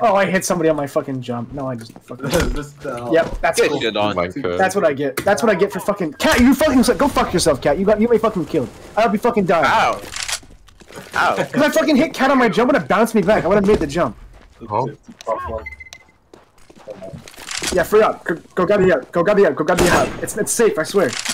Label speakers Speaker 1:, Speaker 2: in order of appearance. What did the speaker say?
Speaker 1: Oh, I hit somebody on my fucking jump. No, I just fucking. Yep, that's
Speaker 2: Get
Speaker 1: cool.
Speaker 2: shit on.
Speaker 1: That's what I get. That's what I get for fucking Cat. You fucking go fuck yourself, Cat. You may fucking killed. I'll be fucking dying.
Speaker 2: Ow. Ow.
Speaker 1: Cause I fucking hit Cat on my jump and it bounced me back. I would have made the jump.
Speaker 3: Oh.
Speaker 1: Yeah, free up. Go grab the out. Go grab the out. Go grab the out. It's safe. I swear.